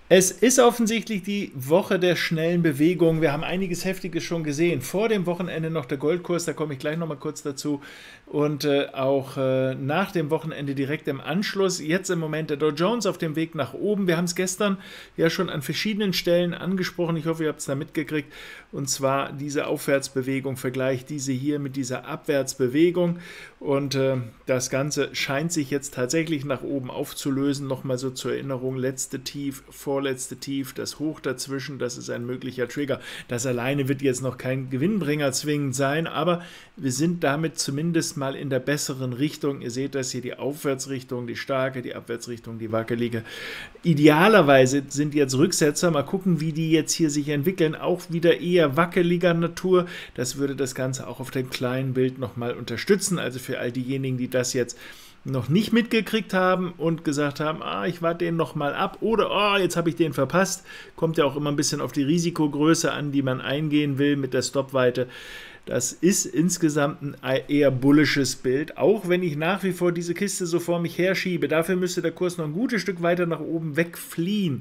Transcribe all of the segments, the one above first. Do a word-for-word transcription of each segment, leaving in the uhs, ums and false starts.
Es ist offensichtlich die Woche der schnellen Bewegung. Wir haben einiges Heftiges schon gesehen. Vor dem Wochenende noch der Goldkurs, da komme ich gleich noch mal kurz dazu. Und äh, auch äh, nach dem Wochenende direkt im Anschluss. Jetzt im Moment der Dow Jones auf dem Weg nach oben. Wir haben es gestern ja schon an verschiedenen Stellen angesprochen. Ich hoffe, ihr habt es da mitgekriegt. Und zwar diese Aufwärtsbewegung, Vergleich diese hier mit dieser Abwärtsbewegung. Und äh, das Ganze scheint sich jetzt tatsächlich nach oben aufzulösen. Nochmal so zur Erinnerung, letzte Tief, vorletzte Tief, das Hoch dazwischen, das ist ein möglicher Trigger. Das alleine wird jetzt noch kein Gewinnbringer zwingend sein, aber wir sind damit zumindest mal in der besseren Richtung. Ihr seht das hier, die Aufwärtsrichtung, die starke, die Abwärtsrichtung, die wackelige. Idealerweise sind jetzt Rücksetzer, mal gucken, wie die jetzt hier sich entwickeln, auch wieder eher wackeliger Natur. Das würde das Ganze auch auf dem kleinen Bild nochmal unterstützen, also für all diejenigen, die das jetzt noch nicht mitgekriegt haben und gesagt haben, ah, ich warte den noch mal ab oder oh, jetzt habe ich den verpasst. Kommt ja auch immer ein bisschen auf die Risikogröße an, die man eingehen will mit der Stoppweite. Das ist insgesamt ein eher bullisches Bild, auch wenn ich nach wie vor diese Kiste so vor mich herschiebe. Dafür müsste der Kurs noch ein gutes Stück weiter nach oben wegfliehen,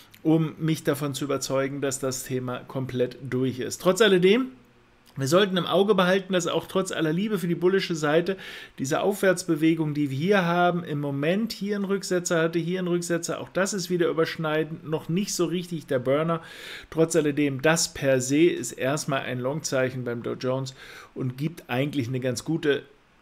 um mich davon zu überzeugen, dass das Thema komplett durch ist. Trotz alledem, wir sollten im Auge behalten, dass auch trotz aller Liebe für die bullische Seite diese Aufwärtsbewegung, die wir hier haben, im Moment hier einen Rücksetzer hatte, hier einen Rücksetzer, auch das ist wieder überschneidend, noch nicht so richtig der Burner. Trotz alledem, das per se ist erstmal ein Longzeichen beim Dow Jones und gibt eigentlich eine ganz gute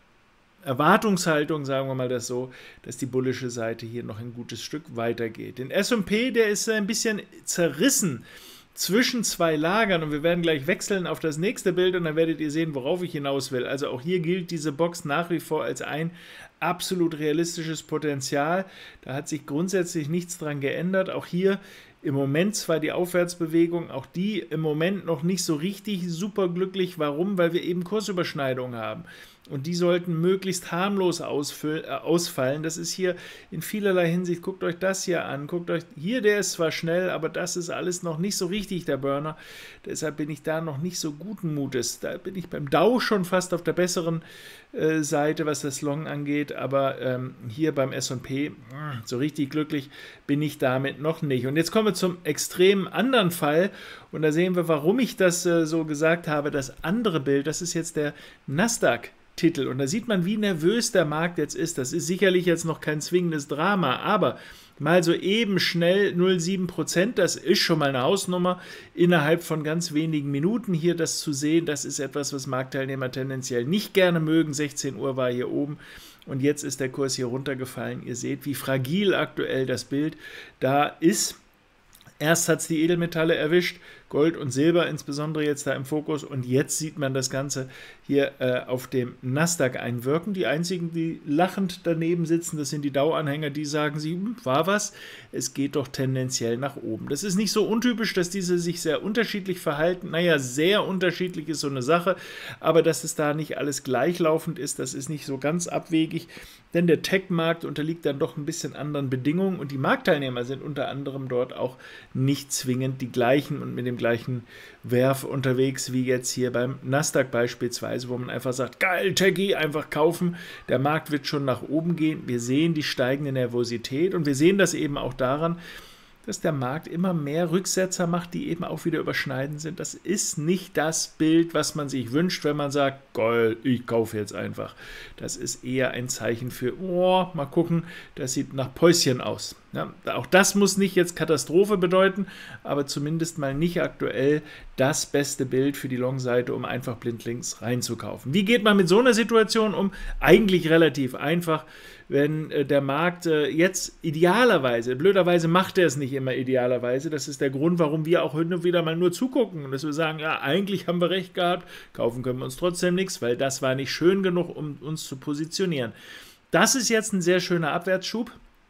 Erwartungshaltung, sagen wir mal das so, dass die bullische Seite hier noch ein gutes Stück weitergeht. Den S und P, der ist ein bisschen zerrissen zwischen zwei Lagern und wir werden gleich wechseln auf das nächste Bild und dann werdet ihr sehen, worauf ich hinaus will. Also auch hier gilt diese Box nach wie vor als ein absolut realistisches Potenzial. Da hat sich grundsätzlich nichts dran geändert. Auch hier im Moment zwar die Aufwärtsbewegung, auch die im Moment noch nicht so richtig superglücklich. Warum? Weil wir eben Kursüberschneidungen haben. Und die sollten möglichst harmlos ausfallen. Das ist hier in vielerlei Hinsicht, guckt euch das hier an, guckt euch, hier der ist zwar schnell, aber das ist alles noch nicht so richtig der Burner. Deshalb bin ich da noch nicht so guten Mutes. Da bin ich beim Dow schon fast auf der besseren äh, Seite, was das Long angeht, aber ähm, hier beim S und P, so richtig glücklich bin ich damit noch nicht. Und jetzt kommen wir zum extremen anderen Fall und da sehen wir, warum ich das äh, so gesagt habe. Das andere Bild, das ist jetzt der Nasdaq Titel. Und da sieht man, wie nervös der Markt jetzt ist. Das ist sicherlich jetzt noch kein zwingendes Drama, aber mal so eben schnell null Komma sieben Prozent, das ist schon mal eine Hausnummer, innerhalb von ganz wenigen Minuten hier das zu sehen, das ist etwas, was Marktteilnehmer tendenziell nicht gerne mögen. sechzehn Uhr war hier oben und jetzt ist der Kurs hier runtergefallen. Ihr seht, wie fragil aktuell das Bild da ist. Erst hat es die Edelmetalle erwischt, Gold und Silber insbesondere jetzt da im Fokus und jetzt sieht man das Ganze hier äh, auf dem Nasdaq einwirken. Die einzigen, die lachend daneben sitzen, das sind die Dow-Anhänger, die sagen, sie, hm, war was, es geht doch tendenziell nach oben. Das ist nicht so untypisch, dass diese sich sehr unterschiedlich verhalten. Naja, sehr unterschiedlich ist so eine Sache, aber dass es da nicht alles gleichlaufend ist, das ist nicht so ganz abwegig, denn der Tech-Markt unterliegt dann doch ein bisschen anderen Bedingungen und die Marktteilnehmer sind unter anderem dort auch nicht zwingend die gleichen und mit dem gleichen Werf unterwegs wie jetzt hier beim Nasdaq beispielsweise, wo man einfach sagt, geil, Techie, einfach kaufen, der Markt wird schon nach oben gehen. Wir sehen die steigende Nervosität und wir sehen das eben auch daran, dass der Markt immer mehr Rücksetzer macht, die eben auch wieder überschneidend sind. Das ist nicht das Bild, was man sich wünscht, wenn man sagt, geil, ich kaufe jetzt einfach. Das ist eher ein Zeichen für, oh, mal gucken, das sieht nach Päuschen aus. Ja, auch das muss nicht jetzt Katastrophe bedeuten, aber zumindest mal nicht aktuell das beste Bild für die Long-Seite, um einfach blindlings reinzukaufen. Wie geht man mit so einer Situation um? Eigentlich relativ einfach. Wenn äh, der Markt äh, jetzt idealerweise, blöderweise macht er es nicht immer idealerweise, das ist der Grund, warum wir auch heute wieder mal nur zugucken und dass wir sagen, ja, eigentlich haben wir recht gehabt, kaufen können wir uns trotzdem nichts, weil das war nicht schön genug, um uns zu positionieren. Das ist jetzt ein sehr schöner Abwärtsschub.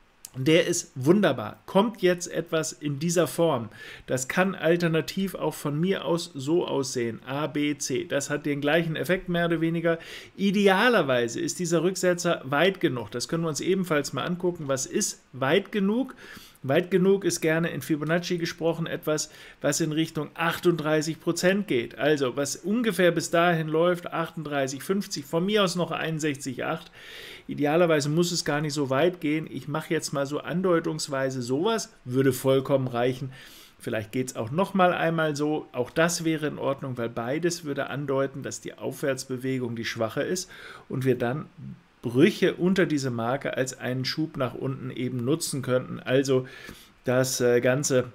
Der ist wunderbar. Kommt jetzt etwas in dieser Form. Das kann alternativ auch von mir aus so aussehen. A, B, C. Das hat den gleichen Effekt mehr oder weniger. Idealerweise ist dieser Rücksetzer weit genug. Das können wir uns ebenfalls mal angucken. Was ist weit genug? Weit genug ist gerne in Fibonacci gesprochen etwas, was in Richtung achtunddreißig Prozent geht. Also was ungefähr bis dahin läuft, achtunddreißig Komma fünfzig, von mir aus noch einundsechzig Komma acht. Idealerweise muss es gar nicht so weit gehen. Ich mache jetzt mal so andeutungsweise sowas, würde vollkommen reichen. Vielleicht geht es auch noch mal einmal so, auch das wäre in Ordnung, weil beides würde andeuten, dass die Aufwärtsbewegung die schwache ist und wir dann Brüche unter diese Marke als einen Schub nach unten eben nutzen könnten. Also das äh, Ganze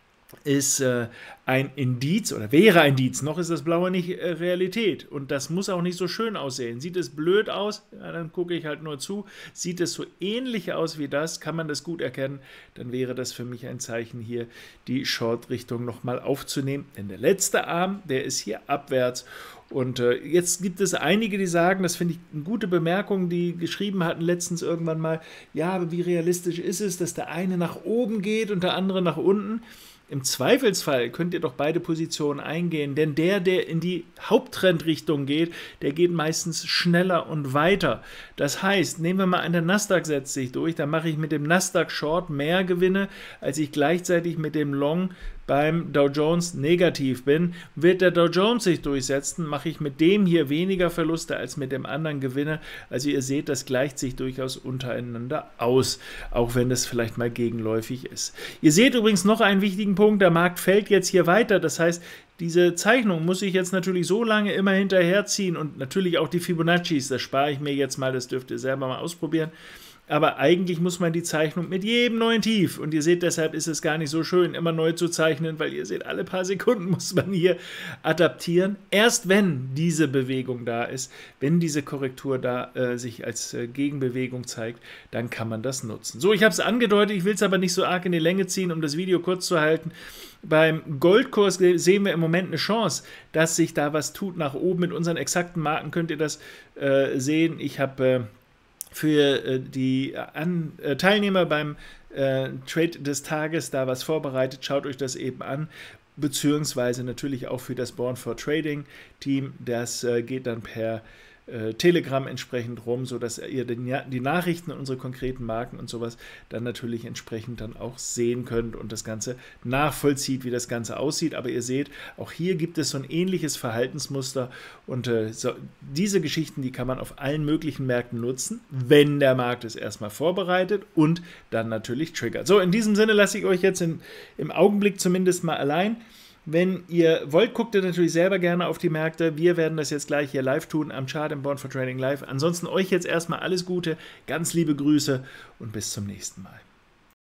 ist äh, ein Indiz oder wäre ein Indiz, noch ist das Blaue nicht äh, Realität und das muss auch nicht so schön aussehen. Sieht es blöd aus, ja, dann gucke ich halt nur zu. Sieht es so ähnlich aus wie das, kann man das gut erkennen, dann wäre das für mich ein Zeichen hier, die Short-Richtung nochmal aufzunehmen. Denn der letzte Arm, der ist hier abwärts. Und äh, jetzt gibt es einige, die sagen, das finde ich eine gute Bemerkung, die geschrieben hatten letztens irgendwann mal, ja, aber wie realistisch ist es, dass der eine nach oben geht und der andere nach unten? Im Zweifelsfall könnt ihr doch beide Positionen eingehen, denn der, der in die Haupttrendrichtung geht, der geht meistens schneller und weiter. Das heißt, nehmen wir mal an, der Nasdaq setzt sich durch, dann mache ich mit dem Nasdaq Short mehr Gewinne, als ich gleichzeitig mit dem Long beim Dow Jones negativ bin. Wird der Dow Jones sich durchsetzen, mache ich mit dem hier weniger Verluste als mit dem anderen Gewinne. Also ihr seht, das gleicht sich durchaus untereinander aus, auch wenn das vielleicht mal gegenläufig ist. Ihr seht übrigens noch einen wichtigen Punkt, der Markt fällt jetzt hier weiter, das heißt, diese Zeichnung muss ich jetzt natürlich so lange immer hinterherziehen und natürlich auch die Fibonaccis, das spare ich mir jetzt mal, das dürft ihr selber mal ausprobieren. Aber eigentlich muss man die Zeichnung mit jedem neuen Tief, und ihr seht, deshalb ist es gar nicht so schön, immer neu zu zeichnen, weil ihr seht, alle paar Sekunden muss man hier adaptieren. Erst wenn diese Bewegung da ist, wenn diese Korrektur da äh, sich als äh, Gegenbewegung zeigt, dann kann man das nutzen. So, ich habe es angedeutet, ich will es aber nicht so arg in die Länge ziehen, um das Video kurz zu halten. Beim Goldkurs sehen wir im Moment eine Chance, dass sich da was tut nach oben. Mit unseren exakten Marken könnt ihr das äh, sehen. Ich habe äh, für äh, die An äh, Teilnehmer beim äh, Trade des Tages da was vorbereitet. Schaut euch das eben an, beziehungsweise natürlich auch für das Born for Trading Team. Das äh, geht dann per äh, Telegram entsprechend rum, sodass ihr den, die Nachrichten, unsere konkreten Marken und sowas dann natürlich entsprechend dann auch sehen könnt und das Ganze nachvollzieht, wie das Ganze aussieht. Aber ihr seht, auch hier gibt es so ein ähnliches Verhaltensmuster und äh, so, diese Geschichten, die kann man auf allen möglichen Märkten nutzen, wenn der Markt es erstmal vorbereitet und dann natürlich triggert. So, in diesem Sinne lasse ich euch jetzt in, im Augenblick zumindest mal allein. Wenn ihr wollt, guckt ihr natürlich selber gerne auf die Märkte. Wir werden das jetzt gleich hier live tun am Chart im Born for Trading Live. Ansonsten euch jetzt erstmal alles Gute, ganz liebe Grüße und bis zum nächsten Mal.